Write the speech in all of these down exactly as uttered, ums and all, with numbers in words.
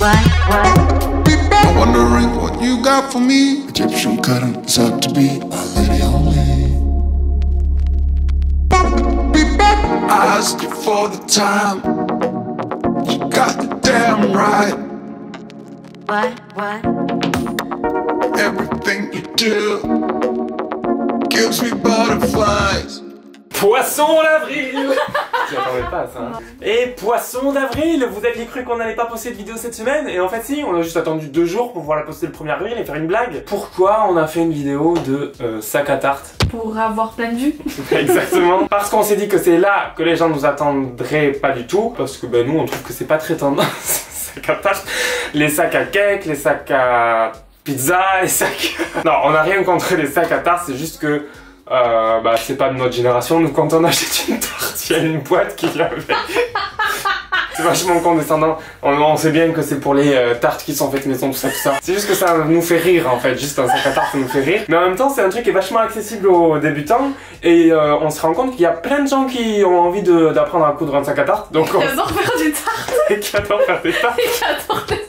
I'm wondering what you got for me. Egyptian cotton is out to be my lady only. I asked you for the time. You got the damn right. What? What? Everything you do gives me butterflies. Poisson d'avril. Tu attendais pas à ça, hein. Et poisson d'avril, vous aviez cru qu'on n'allait pas poster de vidéo cette semaine? Et en fait si, on a juste attendu deux jours pour pouvoir la poster le premier avril et faire une blague. Pourquoi on a fait une vidéo de euh, sac à tarte? Pour avoir plein de vues. Exactement. Parce qu'on s'est dit que c'est là que les gens nous attendraient pas du tout. Parce que ben, nous on trouve que c'est pas très tendance, sac à tarte. Les sacs à cake, les sacs à pizza, les sacs... Non, on n'a rien contre les sacs à tarte, c'est juste que Euh, bah c'est pas de notre génération, nous quand on achète une tarte, il y a une boîte qui vient avec. C'est vachement condescendant, on, on sait bien que c'est pour les euh, tartes qui sont faites maison, tout ça, tout ça. C'est juste que ça nous fait rire en fait, juste un sac à tarte ça nous fait rire. Mais en même temps c'est un truc qui est vachement accessible aux débutants et euh, on se rend compte qu'il y a plein de gens qui ont envie d'apprendre à coudre un sac à tarte. Donc on... Qui adorent faire des tartes. Et qui adorent faire des tartes. Et qui adorent des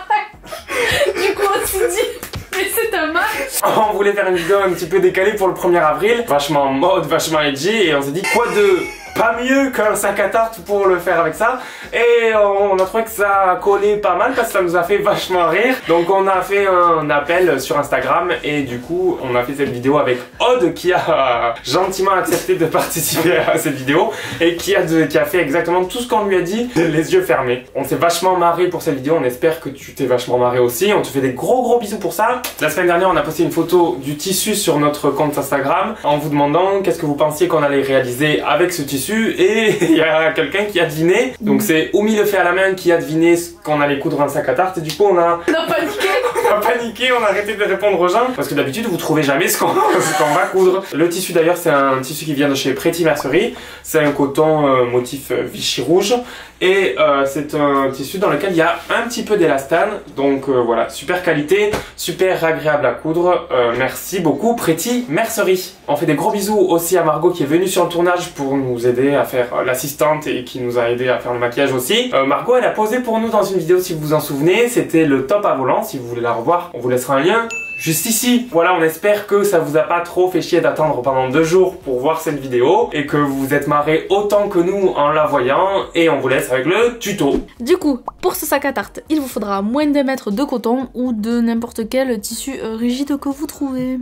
sacs. Du coup on s'est dit... Mais c'est un match. On voulait faire une vidéo un petit peu décalée pour le premier avril, vachement mode, vachement edgy, et on s'est dit quoi de pas mieux qu'un sac à tarte pour le faire avec ça. Et on a trouvé que ça collait pas mal parce que ça nous a fait vachement rire. Donc on a fait un appel sur Instagram et du coup on a fait cette vidéo avec Aude qui a gentiment accepté de participer à cette vidéo et qui a, de, qui a fait exactement tout ce qu'on lui a dit, les yeux fermés. On s'est vachement marré pour cette vidéo, on espère que tu t'es vachement marré aussi. On te fait des gros gros bisous pour ça. La semaine dernière on a posté une photo du tissu sur notre compte Instagram en vous demandant qu'est-ce que vous pensiez qu'on allait réaliser avec ce tissu. Et il y a quelqu'un qui a deviné, donc c'est Oumi le fait à la main qui a deviné qu'on allait coudre un sac à tarte et du coup on a... On a paniqué. On a paniqué, on a arrêté de répondre aux gens parce que d'habitude vous trouvez jamais ce qu'on qu'on va coudre. Le tissu d'ailleurs c'est un tissu qui vient de chez Pretty Mercerie, c'est un coton euh, motif euh, Vichy rouge et euh, c'est un tissu dans lequel il y a un petit peu d'élastane, donc euh, voilà, super qualité, super agréable à coudre, euh, merci beaucoup Pretty Mercerie. On fait des gros bisous aussi à Margot qui est venue sur le tournage pour nous aider à faire euh, l'assistante et qui nous a aidé à faire le maquillage aussi. Euh, Margot elle a posé pour nous dans une vidéo si vous vous en souvenez, c'était le top à volant, si vous voulez la revoir, on vous laissera un lien juste ici. Voilà, on espère que ça vous a pas trop fait chier d'attendre pendant deux jours pour voir cette vidéo et que vous vous êtes marré autant que nous en la voyant et on vous laisse avec le tuto. Du coup, pour ce sac à tarte, il vous faudra moins d'un mètre de coton ou de n'importe quel tissu rigide que vous trouvez.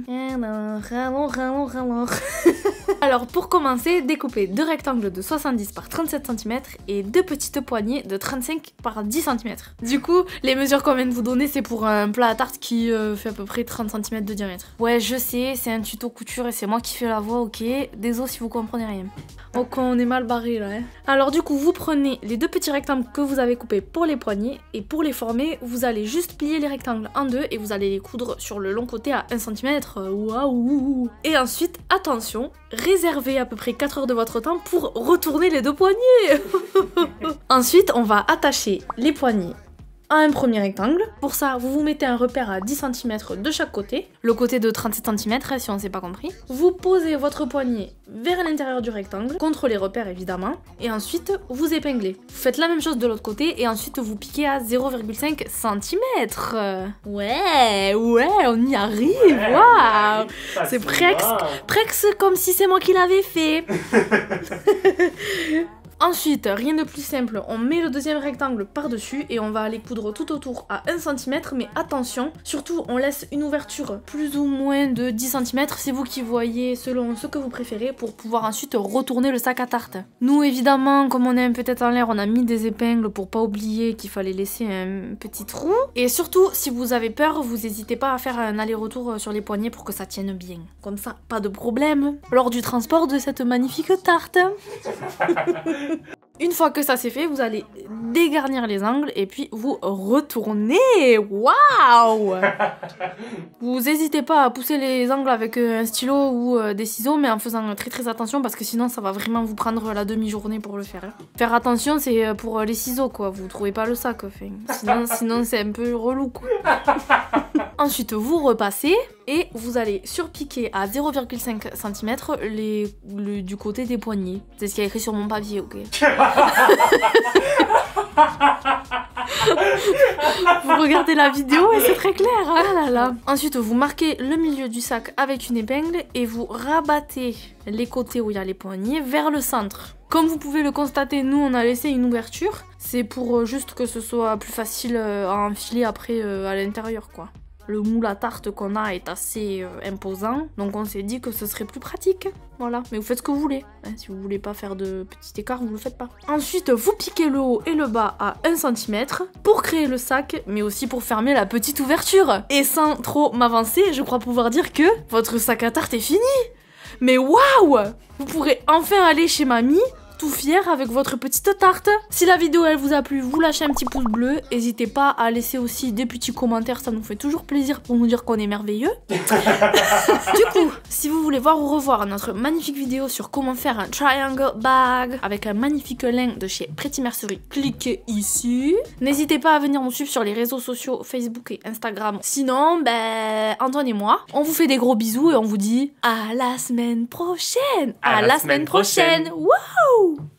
Alors, alors, alors. Alors pour commencer, découpez deux rectangles de soixante-dix par trente-sept centimètres et deux petites poignées de trente-cinq par dix centimètres. Du coup, les mesures qu'on vient de vous donner, c'est pour un plat à tarte qui euh, fait à peu près trente centimètres de diamètre. Ouais, je sais, c'est un tuto couture et c'est moi qui fais la voix, ok. Désolé si vous comprenez rien. Ok, on est mal barré là. Hein. Alors du coup, vous prenez les deux petits rectangles que vous avez coupés pour les poignées et pour les former, vous allez juste plier les rectangles en deux et vous allez les coudre sur le long côté à un centimètre. Waouh! Et ensuite, attention, réservez à peu près quatre heures de votre temps pour retourner les deux poignées. Ensuite, on va attacher les poignées à un premier rectangle. Pour ça, vous vous mettez un repère à dix centimètres de chaque côté, le côté de trente-sept centimètres si on ne s'est pas compris. Vous posez votre poignet vers l'intérieur du rectangle, contre les repères évidemment, et ensuite vous épinglez. Vous faites la même chose de l'autre côté et ensuite vous piquez à zéro virgule cinq centimètres. Ouais, ouais, on y arrive, ouais, waouh, c'est presque, presque comme si c'est moi qui l'avais fait. Ensuite, rien de plus simple, on met le deuxième rectangle par-dessus et on va aller coudre tout autour à un centimètre, mais attention, surtout on laisse une ouverture plus ou moins de dix centimètres, c'est vous qui voyez selon ce que vous préférez pour pouvoir ensuite retourner le sac à tarte. Nous évidemment, comme on est un peu tête en l'air, on a mis des épingles pour pas oublier qu'il fallait laisser un petit trou. Et surtout, si vous avez peur, vous n'hésitez pas à faire un aller-retour sur les poignets pour que ça tienne bien. Comme ça, pas de problème lors du transport de cette magnifique tarte. Une fois que ça c'est fait, vous allez dégarnir les angles et puis vous retournez. Waouh! Vous n'hésitez pas à pousser les angles avec un stylo ou des ciseaux, mais en faisant très très attention parce que sinon ça va vraiment vous prendre la demi-journée pour le faire. Faire attention, c'est pour les ciseaux quoi, vous trouvez pas le sac, enfin. Sinon, sinon c'est un peu relou quoi. Ensuite vous repassez et vous allez surpiquer à zéro virgule cinq centimètres les, le, du côté des poignets. C'est ce qu'il y a écrit sur mon papier, ok. Vous regardez la vidéo et c'est très clair. Ah là là. Ensuite, vous marquez le milieu du sac avec une épingle et vous rabattez les côtés où il y a les poignées vers le centre. Comme vous pouvez le constater, nous on a laissé une ouverture. C'est pour euh, juste que ce soit plus facile euh, à enfiler après euh, à l'intérieur quoi. Le moule à tarte qu'on a est assez euh, imposant, donc on s'est dit que ce serait plus pratique. Voilà, mais vous faites ce que vous voulez. Hein, si vous voulez pas faire de petits écarts, vous le faites pas. Ensuite, vous piquez le haut et le bas à un centimètre pour créer le sac, mais aussi pour fermer la petite ouverture. Et sans trop m'avancer, je crois pouvoir dire que votre sac à tarte est fini. Mais waouh! Vous pourrez enfin aller chez mamie tout fier avec votre petite tarte. Si la vidéo elle vous a plu, vous lâchez un petit pouce bleu. N'hésitez pas à laisser aussi des petits commentaires, ça nous fait toujours plaisir pour nous dire qu'on est merveilleux. Du coup, si vous voulez voir ou revoir notre magnifique vidéo sur comment faire un triangle bag avec un magnifique lien de chez Pretty Mercerie, cliquez ici. N'hésitez pas à venir nous suivre sur les réseaux sociaux Facebook et Instagram. Sinon, ben Antoine et moi, on vous fait des gros bisous et on vous dit à la semaine prochaine. À, à la, la semaine, semaine prochaine. prochaine. Wouhou!